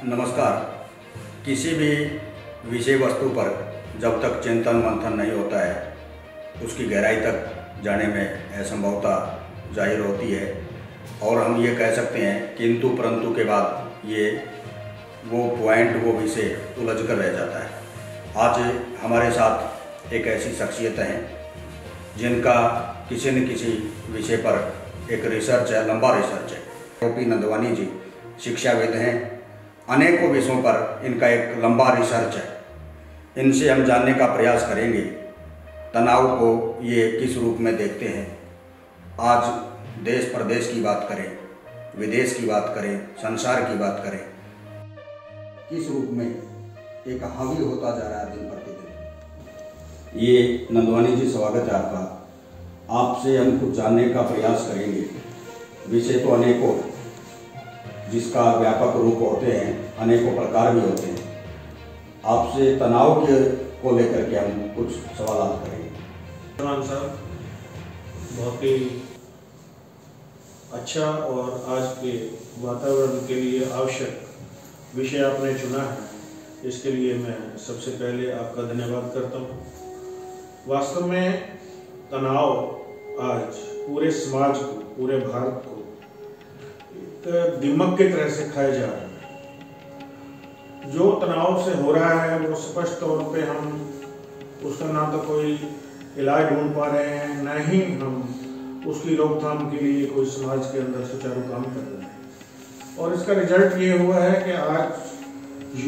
नमस्कार। किसी भी विषय वस्तु पर जब तक चिंतन मंथन नहीं होता है उसकी गहराई तक जाने में असंभवता जाहिर होती है और हम ये कह सकते हैं किंतु परंतु के बाद ये वो पॉइंट वो विषय उलझ कर रह जाता है। आज हमारे साथ एक ऐसी शख्सियत हैं जिनका किसी न किसी विषय पर एक रिसर्च है, लंबा रिसर्च है। ओ.पी. नंदवानी जी शिक्षाविद हैं, अनेकों विषयों पर इनका एक लंबा रिसर्च है। इनसे हम जानने का प्रयास करेंगे तनाव को ये किस रूप में देखते हैं। आज देश प्रदेश की बात करें, विदेश की बात करें, संसार की बात करें, किस रूप में एक हावी होता जा रहा है दिन प्रतिदिन। ये नंदवानी जी स्वागत है आपका। आपसे हम कुछ जानने का प्रयास करेंगे। विषय तो अनेकों जिसका व्यापक रूप होते हैं, अनेकों प्रकार भी होते हैं। आपसे तनाव को लेकर के हम कुछ सवाल करेंगे। सलमान साहब, बहुत ही अच्छा और आज के वातावरण के लिए आवश्यक विषय आपने चुना है, इसके लिए मैं सबसे पहले आपका धन्यवाद करता हूँ। वास्तव में तनाव आज पूरे समाज को, पूरे भारत को एक दिमक की तरह से खाया जा रहा है। जो तनाव से हो रहा है वो स्पष्ट तौर पे हम उसका ना तो कोई इलाज ढूंढ पा रहे हैं, न ही हम उसकी रोकथाम के लिए कोई समाज के अंदर सुचारू काम कर रहे हैं। और इसका रिजल्ट ये हुआ है कि आज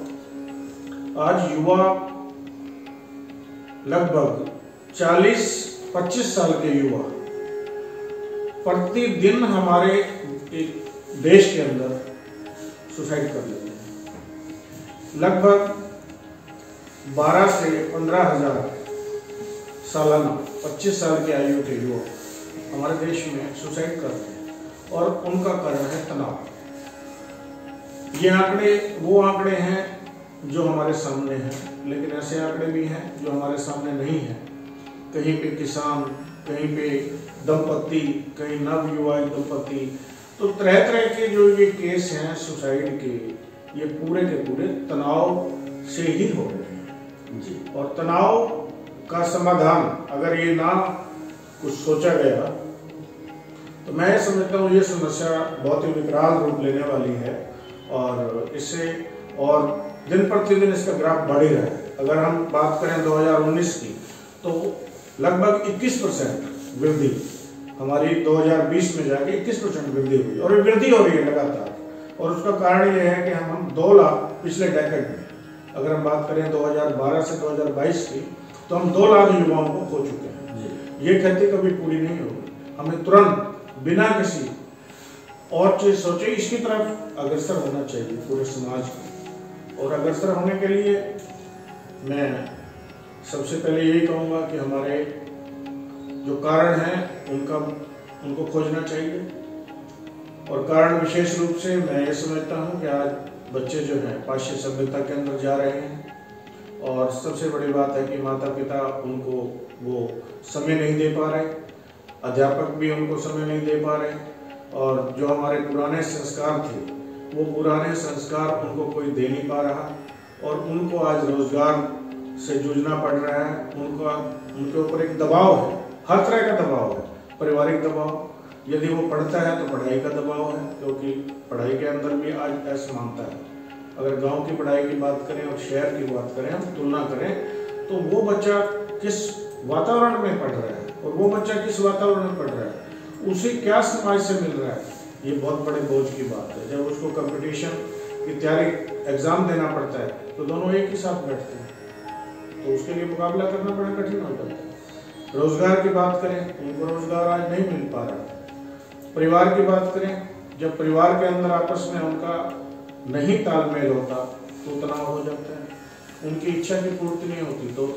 युवा लगभग 40-25 साल के युवा प्रतिदिन हमारे एक देश के अंदर सुसाइड कर लेते हैं। लगभग 12 से 15 हजार सालाना 25 साल की आयु के युवक हमारे देश में सुसाइड करते हैं और उनका कारण है तनाव। ये आंकड़े वो आंकड़े हैं जो हमारे सामने हैं, लेकिन ऐसे आंकड़े भी हैं जो हमारे सामने नहीं हैं। कहीं पे किसान, कहीं पे दंपति, कहीं नवयुवा दंपति, तो तरह तरह के जो ये केस हैं सुसाइड के, ये पूरे के पूरे तनाव से ही हो रहे हैं जी। और तनाव का समाधान अगर ये ना कुछ सोचा गया तो मैं समझता हूँ ये समस्या बहुत ही विकराल रूप लेने वाली है और इससे और दिन प्रतिदिन इसका ग्राफ बढ़ ही रहा है। अगर हम बात करें 2019 की तो लगभग 21% वृद्धि हमारी 2020 में जाके 21% वृद्धि हुई और वृद्धि हो रही है लगातार। और उसका कारण ये है कि हम 2 लाख पिछले डेकेड में, अगर हम बात करें 2012 से 2022 की, तो हम 2 लाख युवाओं को खो चुके हैं। ये खेती कभी पूरी नहीं होगी। हमें तुरंत बिना किसी और चीज सोचे इसकी तरफ अग्रसर होना चाहिए पूरे समाज को। और अग्रसर होने के लिए मैं सबसे पहले यही कहूँगा कि हमारे जो कारण हैं उनको खोजना चाहिए। और कारण विशेष रूप से मैं ये समझता हूँ कि आज बच्चे जो हैं पाश्चात्य सभ्यता के अंदर जा रहे हैं और सबसे बड़ी बात है कि माता पिता उनको वो समय नहीं दे पा रहे, अध्यापक भी उनको समय नहीं दे पा रहे और जो हमारे पुराने संस्कार थे वो पुराने संस्कार उनको कोई दे नहीं पा रहा और उनको आज रोजगार से जूझना पड़ रहा है। उनके ऊपर एक दबाव है, हर तरह का दबाव है, पारिवारिक दबाव, यदि वो पढ़ता है तो पढ़ाई का दबाव है, क्योंकि पढ़ाई के अंदर भी आज असमानता है। अगर गांव की पढ़ाई की बात करें और शहर की बात करें, हम तुलना करें तो वो बच्चा किस वातावरण में पढ़ रहा है और वो बच्चा किस वातावरण में पढ़ रहा है, उसे क्या समाज से मिल रहा है, ये बहुत बड़े बोझ की बात है। जब उसको कंपटीशन की तैयारी, एग्जाम देना पड़ता है तो दोनों एक ही साथ बैठते हैं, तो उसके लिए मुकाबला करना बड़ा कठिन हो जाता है। रोजगार की बात करें, उनको रोजगार आज नहीं मिल पा रहा। परिवार की बात करें, जब परिवार के अंदर आपस में उनका नहीं तालमेल होता तो तनाव हो जाता है। उनकी इच्छा की पूर्ति नहीं होती तो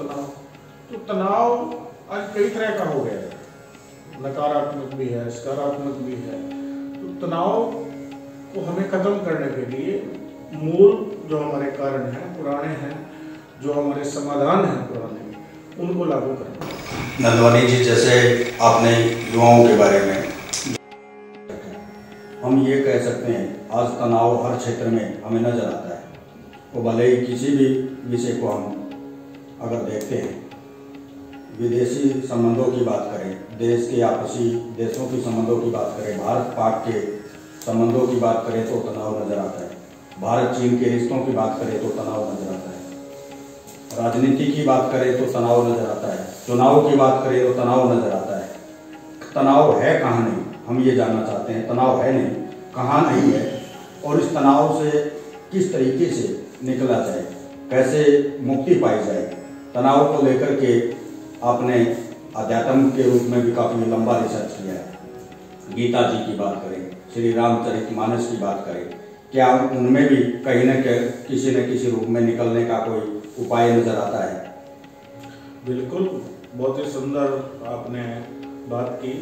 तनाव आज कई तरह का हो गया है, नकारात्मक भी है, सकारात्मक भी है। तो तनाव को हमें खत्म करने के लिए मूल जो हमारे कारण हैं, पुराने हैं, जो हमारे समाधान हैं पुराने, उनको लागू करना। नंदवानी जी, जैसे आपने युवाओं के बारे में हम ये कह सकते हैं आज तनाव हर क्षेत्र में हमें नजर आता है। वो भले ही किसी भी विषय को हम अगर देखते हैं, विदेशी संबंधों की बात करें, देश के आपसी देशों की संबंधों की बात करें, भारत पाक के संबंधों की बात करें तो तनाव नजर आता है, भारत चीन के रिश्तों की बात करें तो तनाव नजर आता है, राजनीति की बात करें तो तनाव नजर आता है, चुनाव की बात करें तो तनाव नजर आता है। तनाव है कहाँ नहीं, हम ये जानना चाहते हैं। तनाव है नहीं, कहाँ नहीं है, और इस तनाव से किस तरीके से निकला जाए, कैसे मुक्ति पाई जाए। तनाव को लेकर के आपने अध्यात्म के रूप में भी काफ़ी लंबा रिसर्च किया है। गीता जी की बात करें, श्री रामचरितमानस की बात करें, क्या उनमें भी कहीं न किसी न किसी रूप में निकलने का कोई उपाय नजर आता है? बिल्कुल, बहुत ही सुंदर आपने बात की।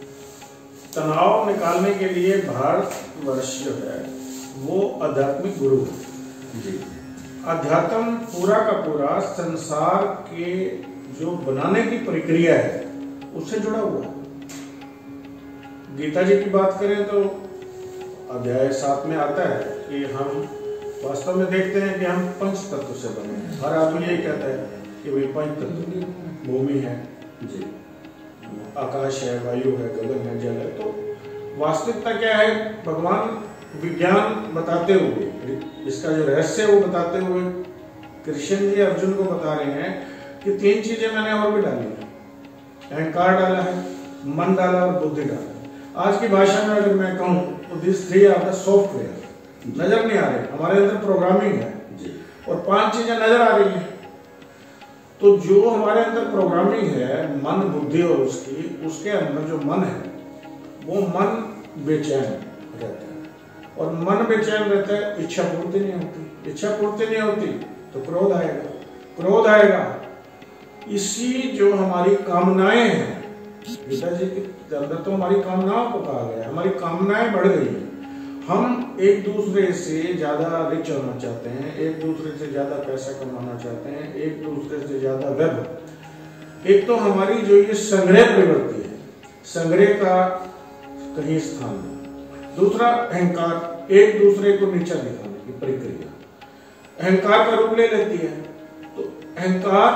तनाव निकालने के लिए भारतवर्ष जो है वो आध्यात्मिक गुरु है जी। अध्यात्म पूरा का पूरा संसार के जो बनाने की प्रक्रिया है उससे जुड़ा हुआ है। गीता जी की बात करें तो अध्याय 7 में आता है कि हम वास्तव में देखते हैं कि हम पंच तत्व से बने हैं। हर आदमी यही कहता है कि भाई पंच तत्व, भूमि है जी, आकाश है, वायु है, गगन है, जल है। तो वास्तविकता क्या है, भगवान विज्ञान बताते हुए, इसका जो रहस्य है वो बताते हुए कृष्ण जी अर्जुन को बता रहे हैं कि 3 चीजें मैंने और भी डाली है। अहंकार डाला है, मन डाला और बुद्धि डाला है। आज की भाषा में अगर मैं कहूँ तो दिस 3 आर द सॉफ्टवेयर, नजर नहीं आ रहे, हमारे अंदर प्रोग्रामिंग है और 5 चीजें नजर आ रही है। तो जो हमारे अंदर प्रोग्रामिंग है, मन, बुद्धि और उसके अंदर जो मन है वो मन बेचैन रहता है, और मन बेचैन रहता है, इच्छा पूर्ति नहीं होती। इच्छा पूर्ति नहीं होती तो क्रोध आएगा, क्रोध आएगा। इसी जो हमारी कामनाएं हैं, गीता जी के अंदर तो हमारी कामनाओं को कहा गया है, हमारी कामनाएं बढ़ गई हैं। हम एक दूसरे से ज्यादा रिच होना चाहते हैं, एक दूसरे से ज्यादा पैसा कमाना चाहते हैं, एक दूसरे से ज्यादा वैभव। एक तो हमारी जो ये संग्रह प्रवृत्ति है, संग्रह का कहीं स्थान है। दूसरा अहंकार, एक दूसरे को नीचा दिखाने की प्रक्रिया अहंकार का रूप ले लेती है। तो अहंकार,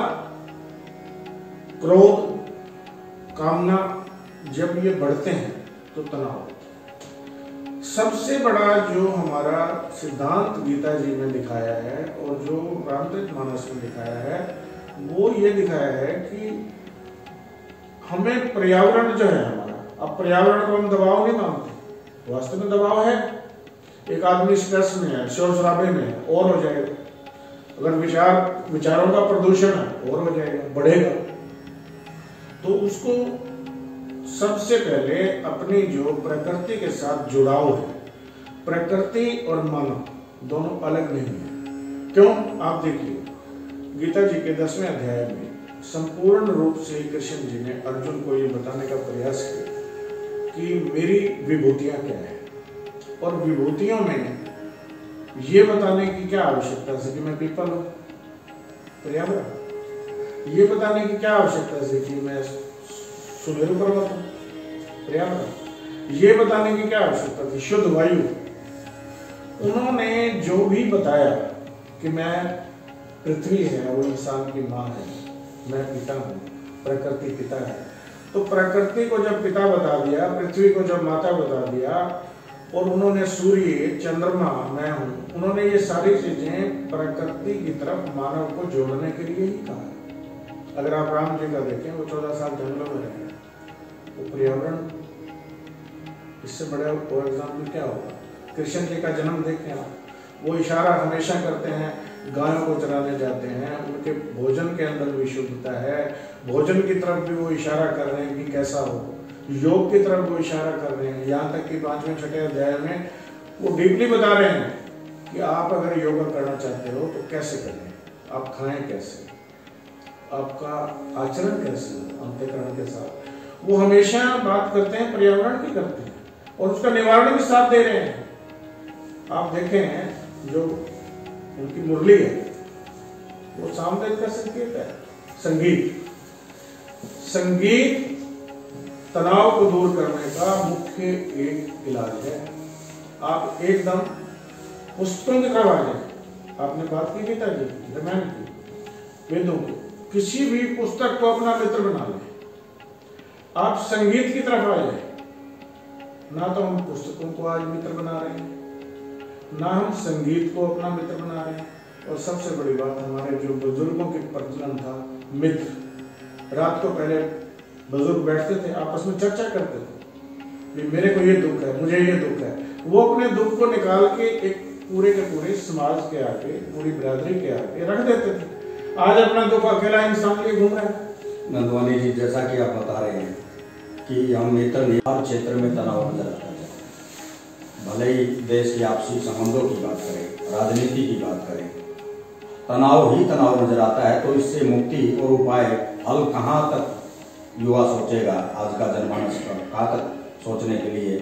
क्रोध, कामना जब ये बढ़ते हैं तो तनाव। सबसे बड़ा जो हमारा सिद्धांत गीता जी में दिखाया है और जो रामचरितमानस में दिखाया है वो ये दिखाया है कि हमें पर्यावरण जो है हमारा, अब पर्यावरण को हम दबाव नहीं मानते, वास्तव में दबाव है। एक आदमी स्ट्रेस में है, शोर शराबे में है, और हो जाएगा। अगर विचारों का प्रदूषण है और हो जाएगा, बढ़ेगा। तो उसको सबसे पहले अपनी जो प्रकृति के साथ जुड़ाव है, प्रकृति और मन दोनों अलग नहीं है। क्यों? आप देखिए गीता जी के 10वें अध्याय में संपूर्ण रूप से कृष्ण जी ने अर्जुन को ये बताने का प्रयास किया कि मेरी विभूतियां क्या है, और विभूतियों में ये बताने की क्या आवश्यकता है कि मैं पीपल हूं, पर्यावरण। ये बताने की क्या आवश्यकता है कि मैं सुमेरु पर्वत हूं, पर्यावरण। ये बताने की क्या आवश्यकता थी, शुद्ध वायु। उन्होंने जो भी बताया कि मैं पृथ्वी है, वो इंसान की माँ है, मैं पिता हूँ, प्रकृति पिता है। तो प्रकृति को जब पिता बता दिया, पृथ्वी को जब माता बता दिया, और उन्होंने सूर्य, चंद्रमा मैं हूँ, उन्होंने ये सारी चीजें प्रकृति की तरफ मानव को जोड़ने के लिए ही कहा। अगर आप राम जी का देखें, वो 14 साल जंगलों में रहे, वो पर्यावरण, इससे बड़ा और एग्जाम्पल क्या होगा? कृष्ण जी का जन्म देखें आप, वो इशारा हमेशा करते हैं, गायों को चराने जाते हैं, उनके भोजन के अंदर भी शुद्धता है, भोजन की तरफ भी वो इशारा कर रहे हैं कि कैसा हो, योग की तरफ वो इशारा कर रहे हैं। यहाँ तक कि 5वें 6ठे अध्याय में वो डीपली बता रहे हैं कि आप अगर योगा करना चाहते हो तो कैसे करें, आप खाएं कैसे, आपका आचरण कैसे हो अंतःकरण के साथ। वो हमेशा बात करते हैं, पर्यावरण की करते हैं, और उसका निवारण भी साथ दे रहे हैं। आप देखें जो उनकी मुरली है वो सामवेद का संकेत है। संगीत, संगीत तनाव को दूर करने का मुख्य एक इलाज है। आप एकदम पुस्तकों की तरफ आ जाए। आपने बात की था जी रामायण की, वेदों की, किसी भी पुस्तक को अपना मित्र बना लें। आप संगीत की तरफ आ जाए, ना तो हम पुस्तकों को आज मित्र बना रहे हैं, ना हम संगीत को अपना मित्र बना रहे हैं। और सबसे बड़ी बात, हमारे जो बुजुर्गों के प्रचलन था मित्र, रात को पहले बुजुर्ग बैठते थे, आपस में चर्चा करते थे, मेरे को ये दुख है, मुझे ये दुख है। वो अपने दुख को निकाल के एक पूरे के पूरे समाज के आगे, पूरी बिरादरी के आगे रख देते थे। आज अपना दुख अकेला इंसान लिए घूम रहा है। नंदवानी जी, जैसा कि आप बता रहे हैं कि हम मित्र हर क्षेत्र में तनाव नजर आता है, भले ही देश के आपसी संबंधों की बात करें, राजनीति की बात करें, तनाव ही तनाव नजर आता है। तो इससे मुक्ति और उपाय हल कहाँ तक युवा सोचेगा? आज का जनमानस कहाँ तक सोचने के लिए?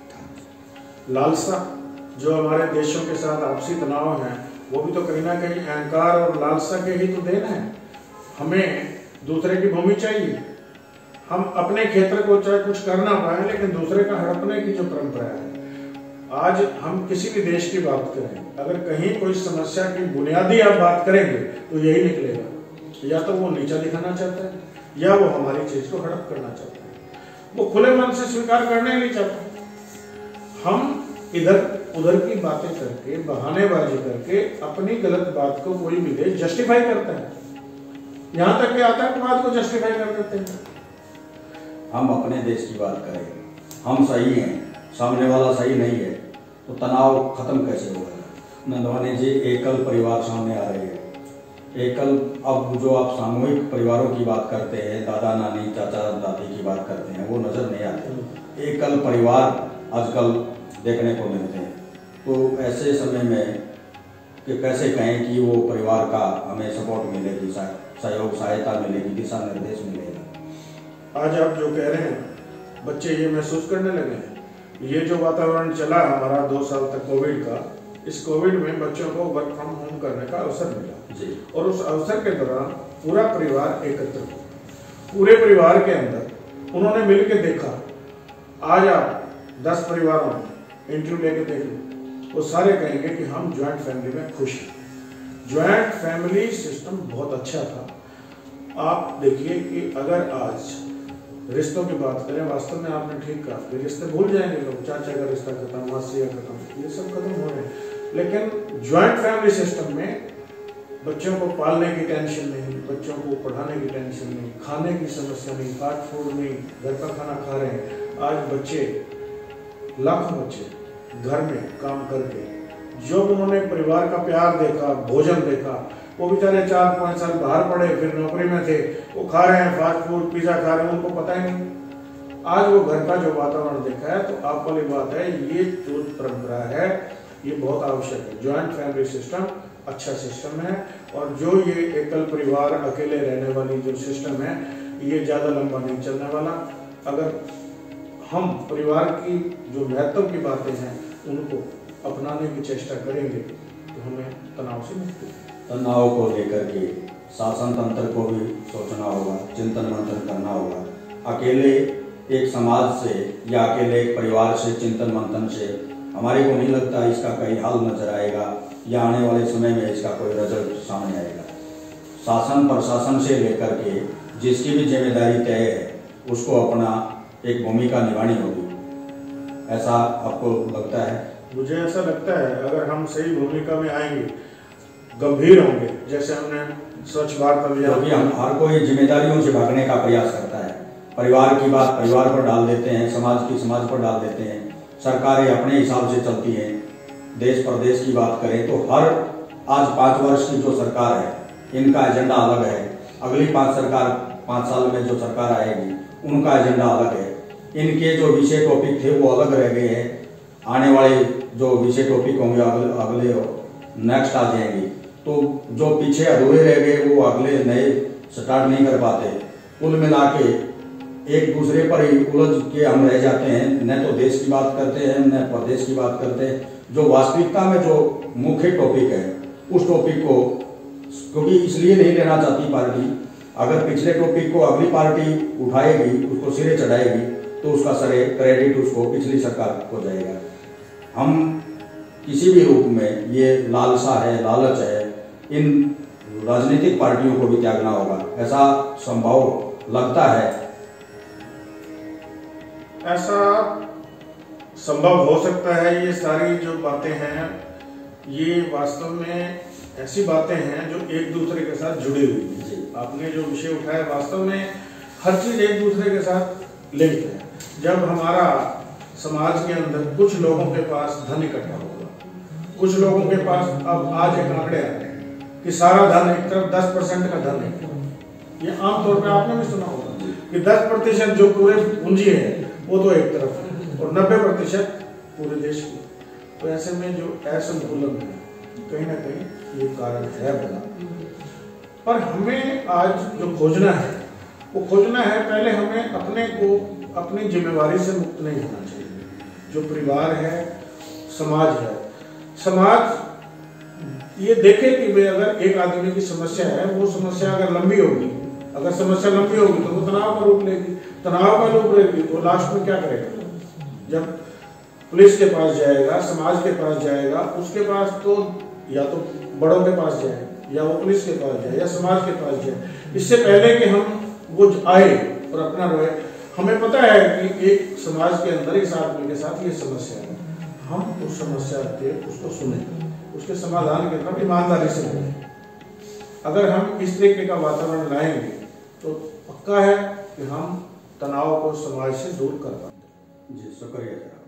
लालसा जो हमारे देशों के साथ आपसी तनाव है, वो भी तो कहीं ना कहीं अहंकार और लालसा के ही तो देन है। हमें दूसरे की भूमि चाहिए, हम अपने क्षेत्र को चाहे कुछ कर ना पाए, लेकिन दूसरे का हड़पने की जो परंपरा है। आज हम किसी भी देश की बात करें, अगर कहीं कोई समस्या की बुनियादी आप बात करेंगे तो यही निकलेगा, या तो वो नीचा दिखाना चाहता है, या वो हमारी चीज को हड़प करना चाहता है। वो खुले मन से स्वीकार करना ही नहीं चाहता। हम इधर उधर की बातें करके, बहानेबाजी करके अपनी गलत बात को कोई भी देश जस्टिफाई करता है, यहां तक कि आतंकवाद को जस्टिफाई कर देते हैं। हम अपने देश की बात करें, हम सही हैं, सामने वाला सही नहीं है, तो तनाव खत्म कैसे होगा? नंदवानी जी, एकल परिवार सामने आ रही है। एकल, अब जो आप सामूहिक परिवारों की बात करते हैं, दादा नानी चाचा दादी की बात करते हैं, वो नजर नहीं आते। एकल परिवार आजकल देखने को मिलते हैं। तो ऐसे समय में कि कैसे कहें कि वो परिवार का हमें सपोर्ट मिलेगी, सहयोग सहायता मिलेगी, दिशा निर्देश मिलेगा? आज आप जो कह रहे हैं, बच्चे ये महसूस करने लगे हैं। ये जो वातावरण चला हमारा 2 साल तक कोविड का, इस कोविड में बच्चों को वर्क फ्रॉम होम करने का अवसर मिला जी। और उस अवसर के दौरान पूरा परिवार एकत्र हुआ। पूरे परिवार के अंदर उन्होंने मिलकर देखा। आज आप 10 परिवारों में इंटरव्यू लेके देख लो, वो सारे कहेंगे कि हम ज्वाइंट फैमिली में खुश हैं। ज्वाइंट फैमिली सिस्टम बहुत अच्छा था। आप देखिए कि अगर आज रिश्तों की बात करें, वास्तव में आपने ठीक कहा, ये रिश्ते भूल जाएंगे लोग, चाचा का रिश्ता खत्म, मासी का खत्म, ये सब खत्म हो रहे हैं। लेकिन ज्वाइंट फैमिली सिस्टम में बच्चों को पालने की टेंशन नहीं, बच्चों को पढ़ाने की टेंशन नहीं, खाने की समस्या नहीं, फास्ट फूड नहीं, घर का खाना खा रहे हैं। आज बच्चे, लाखों बच्चे घर में काम करके जो उन्होंने परिवार का प्यार देखा, भोजन देखा, वो बेचारे 4-5 साल बाहर पड़े, फिर नौकरी में थे, वो खा रहे हैं फास्ट फूड, पिज्जा खा रहे हैं, उनको पता ही नहीं। आज वो घर का जो वातावरण देखा है, तो आप वाली बात है, ये जो परंपरा है ये बहुत आवश्यक है। ज्वाइंट फैमिली सिस्टम अच्छा सिस्टम है, और जो ये एकल परिवार, अकेले रहने वाली जो सिस्टम है, ये ज्यादा लंबा नहीं चलने वाला। अगर हम परिवार की जो महत्व की बातें हैं उनको अपनाने की चेष्टा करेंगे तो हमें तनाव से मुक्ति है। तनाव को लेकर के शासन तंत्र को भी सोचना होगा, चिंतन मंथन करना होगा। अकेले एक समाज से या अकेले एक परिवार से चिंतन मंथन से हमारे को नहीं लगता इसका कहीं हल नजर आएगा या आने वाले समय में इसका कोई रिजल्ट सामने आएगा। शासन प्रशासन से लेकर के जिसकी भी जिम्मेदारी तय है उसको अपना एक भूमिका निभानी होगी, ऐसा आपको लगता है? मुझे ऐसा लगता है अगर हम सही भूमिका में आएंगे, गंभीर होंगे, जैसे हमने स्वच्छ भारत अभियान, क्योंकि हम हर कोई जिम्मेदारियों से भागने का प्रयास करता है। परिवार की बात परिवार पर डाल देते हैं, समाज की समाज पर डाल देते हैं, सरकारें अपने हिसाब से चलती हैं। देश प्रदेश की बात करें तो हर आज 5 वर्ष की जो सरकार है इनका एजेंडा अलग है, अगली 5 साल में जो सरकार आएगी उनका एजेंडा अलग है, इनके जो विषय टॉपिक थे वो अलग रह गए हैं, आने वाले जो विषय टॉपिक होंगे अगले नेक्स्ट आ जाएंगे, तो जो पीछे अधूरे रह गए वो अगले नए स्टार्ट नहीं कर पाते। कुल मिला के एक दूसरे पर ही उलझ के हम रह जाते हैं, न तो देश की बात करते हैं न प्रदेश की बात करते हैं। जो वास्तविकता में जो मुख्य टॉपिक है उस टॉपिक को क्योंकि इसलिए नहीं लेना चाहती पार्टी, अगर पिछले टॉपिक को अगली पार्टी उठाएगी, उसको सिरे चढ़ाएगी, तो उसका सारे क्रेडिट उसको पिछली सरकार को जाएगा। हम किसी भी रूप में ये लालसा है, लालच है, इन राजनीतिक पार्टियों को भी त्यागना होगा, ऐसा संभव लगता है? ऐसा संभव हो सकता है। ये सारी जो बातें हैं ये वास्तव में ऐसी बातें हैं जो एक दूसरे के साथ जुड़ी हुई हैं। आपने जो विषय उठाया वास्तव में हर चीज एक दूसरे के साथ लिंक है। जब हमारा समाज के अंदर कुछ लोगों के पास धन इकट्ठा होगा, कुछ लोगों के पास, अब आज एक आंकड़े आ रहे हैं कि सारा धन एक तरफ 10% का धन है। ये आमतौर पर आपने भी सुना होगा कि 10% जो पूरे पूंजी है वो तो एक तरफ है और 90% पूरे देश की। तो ऐसे में जो असंतुलन है कहीं ना कहीं ये कारण है बड़ा। पर हमें आज जो खोजना है वो खोजना है, पहले हमें अपने को अपनी जिम्मेवारी से मुक्त नहीं होना चाहिए। जो परिवार है, समाज है, समाज ये देखे कि भाई अगर एक आदमी की समस्या है, वो समस्या अगर लंबी होगी, अगर समस्या लंबी होगी तो वो तनाव का रूप लेगी, तनाव का रूप लेगी तो लास्ट में क्या करेगा? जब पुलिस के पास जाएगा, समाज के पास जाएगा, उसके पास तो या तो बड़ों के पास जाए या वो पुलिस के पास जाए या समाज के पास जाए। इससे पहले कि हम वो आए और अपना रोए, हमें पता है कि एक समाज के अंदर इस आदमी के साथ ये समस्या है, हम उस समस्या के उसको सुने, उसके समाधान की तरफ ईमानदारी से बढ़े। अगर हम इस तरीके का वातावरण लाएंगे तो पक्का है कि हम तनाव को समाज से दूर कर पाएंगे। जी, शुक्रिया।